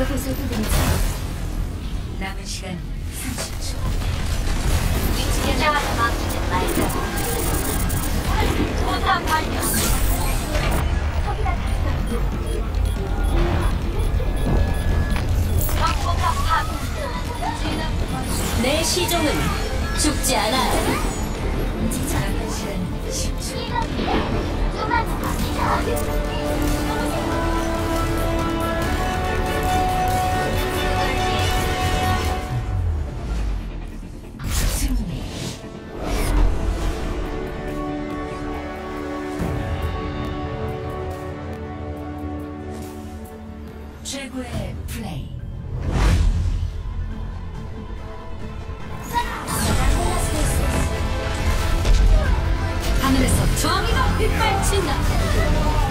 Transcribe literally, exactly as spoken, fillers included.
제가 보살펴드리죠. 남은 시간 삼십 초. 위치에서 막히는 말자. 포탑 완료. 적포탑 파괴. 내 시종은 죽지 않아. 남은 시간 십 초. 승리. 최고의 플레이. 하늘에서 정의가 빗발친다.